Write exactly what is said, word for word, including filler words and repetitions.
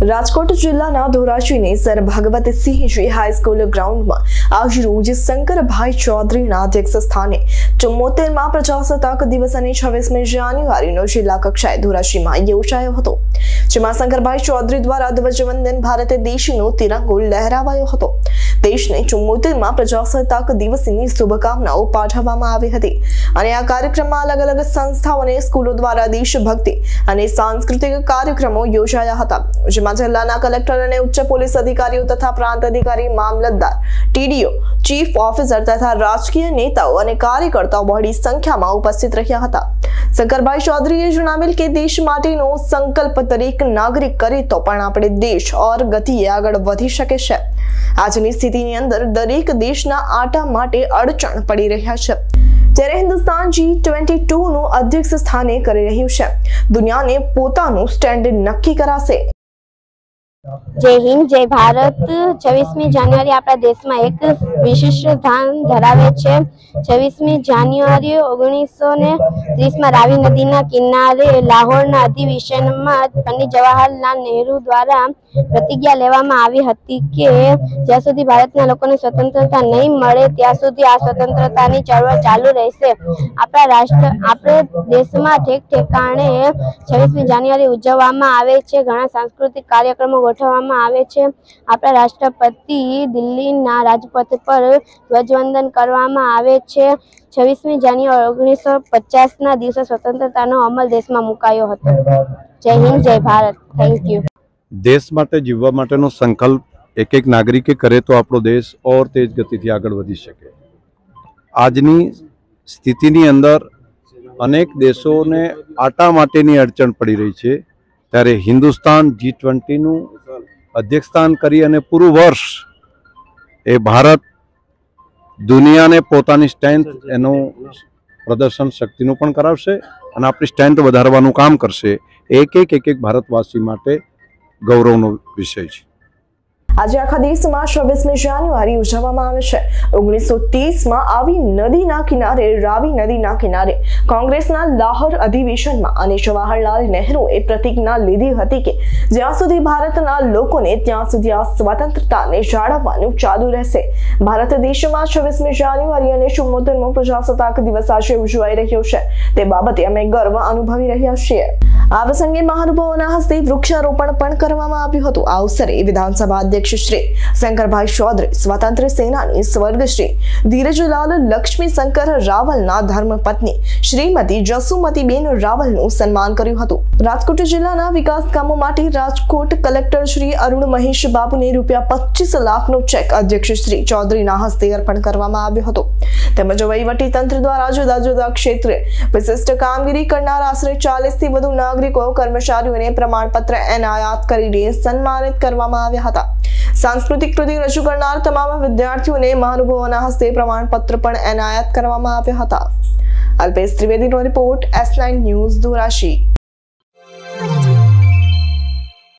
રાજકોટ જિલ્લાના ધોરાજીની sir Bhagwatsinhji high school ગ્રાઉન્ડમાં આજ રોજ શંકરભાઈ ચૌધરીના અધ્યક્ષ સ્થાને ચુમ્મોતેરમાં પ્રજાસત્તાક દિવસ અને છવ્વીસમી જાન્યુઆરીનો જિલ્લા કક્ષાએ ધોરાજીમાં યોજાયો હતો, જેમાં શંકરભાઈ ચૌધરી દ્વારા ધ્વજવંદન ભારત દેશનો તિરંગો લહેરાવાયો હતો। દેશને ચુમ્મોતેરમાં પ્રજાસત્તાક દિવસની શુભકામનાઓ પાઠવવામાં આવી હતી અને આ કાર્યક્રમમાં અલગ અલગ સંસ્થાઓ અને સ્કૂલો દ્વારા દેશભક્તિ અને સાંસ્કૃતિક કાર્યક્રમો યોજાયા હતા, જેમાં જિલ્લાના કલેક્ટર અને ઉચ્ચ પોલીસ અધિકારીઓ તથા પ્રાંત અધિકારી, મામલતદાર, ટીડીઓ, ચીફ ઓફિસર તથા રાજકીય નેતાઓ અને કાર્યકર્તાઓ બહોળી સંખ્યામાં ઉપસ્થિત રહ્યા હતા। શંકરભાઈ ચૌધરીએ જણાવેલ કે દેશ માટેનો સંકલ્પ દરેક નાગરિક કરે તો પણ આપણે દેશ ઓર ગતિએ આગળ વધી શકે છે। આજની સ્થિતિની અંદર દરેક દેશના આટા માટે અડચણ પડી રહ્યા છે, ત્યારે હિન્દુસ્તાન જી ટ્વેન્ટી ટુ નું અધ્યક્ષ સ્થાને કરી રહ્યું છે। દુનિયાને પોતાનું સ્ટેન્ડ નક્કી કરાશે। जय हिंद, जय भारत। छवीसमी जान्युआरी अपना देश में एक विशिष्ट स्थान धरावे छे। छवीसमी जान्युआरी ओगनीसो ने तीस में रावी नदी ना किनारे लाहोर ना अधिवेशन में पंडित जवाहरलाल नेहरू द्वारा प्रतिज्ञा लेवामां आवी हती के ज्यां सुधी भारतना लोकोने स्वतंत्रता नहीं मळे त्यां सुधी आ स्वतंत्रतानी चळवळ चालू रहेशे। आपणा राष्ट्र आपणे देशमां ठेक ठेकाणे छवीसमी जान्युआरी उजववामां आवे छे। घणा सांस्कृतिक कार्यक्रमो गोठववामां आवे छे। आपणा राष्ट्रपति दिल्लीना राजपथ पर ध्वजवंदन करवामां आवे छे। छवीसमी जान्युआरी ओगनीसो पचास ना दिवसे स्वतंत्रतानो अमल देशमां मुकायो हतो। जय हिंद, जय भारत। Thank you. देश माटे जीववा माटेनो संकल्प एक एक नागरिके करे तो आपणो देश और तेज गतिथी आगळ वधी शके। आजनी स्थितिनी अंदर अनेक देशोने आटा माटेनी अड़चण पड़ी रही है, त्यारे हिंदुस्तान जी ट्वेंटी नु अध्यक्ष स्थान करी अने पूरु वर्ष ए भारत दुनिया ने पोतानी स्ट्रेंथ एनु प्रदर्शन शक्तिनु पण करावशे अने आपणी स्ट्रेंथ वधारवानुं काम करशे। एक एक एक एक भारतवासी माटे गौरवनो विषय छे। આજે આખા દેશમાં છવ્વીસમી જાન્યુઆરી ઉજવવામાં આવે છે। ઓગણીસો ત્રીસ માં આવી નદીના કિનારે રાવી નદીના કિનારે કોંગ્રેસના લાહોર અધિવેશનમાં અને જવાહરલાલ નહેરુએ પ્રતિજ્ઞા લીધી હતી કે જ્યાં સુધી ભારતના લોકોને ત્યાં સુધી આ સ્વતંત્રતાને જાળવવાનું ચાલુ રહેશે। ભારત દેશમાં છવ્વીસમી જાન્યુઆરી અને ચુમ્મોતેરમો પ્રજાસત્તાક દિવસ આજે ઉજવાઈ રહ્યો છે, તે બાબતે અમે ગર્વ અનુભવી રહ્યા છીએ। આ પ્રસંગે મહાનુભાવોના હસ્તે વૃક્ષારોપણ પણ કરવામાં આવ્યું હતું। આ અવસરે વિધાનસભા અધ્યક્ષ श्री शंकरभाई चौधरी, स्वतंत्र सेनानी स्वर्ग श्री धीरजलाल लक्ष्मी शंकर रावल ना धर्मपत्नी श्रीमती जसुमती बेन रावल नु सन्मान कर्युं हतुं। राजकोट जिल्लाना विकास कामों माटे राजकोट कलेक्टर श्री अरुण महेश बाबू ने रूपिया पच्चीस लाख नो चेक अध्यक्ष श्री चौधरी ना हस्ते अर्पण करवामां आव्यो हतो। તેમજ વહીવટી તંત્ર દ્વારા જુદા જુદા ક્ષેત્રે વિશિષ્ટ કામગીરી કરનાર આશરે ચાલીસ થી વધુ નાગરિકો કર્મચારીઓને પ્રમાણપત્ર એનાયત કરીને સન્માનિત કરવામાં આવ્યા હતા। सांस्कृतिक कृति रजू करनार तमाम विद्यार्थियों ने महानुभावों हस्ते प्रमाणपत्र पण एनायत करवामां आव्या हता। अल्पेश त्रिवेदी नो report, S nine news, Dhoraji.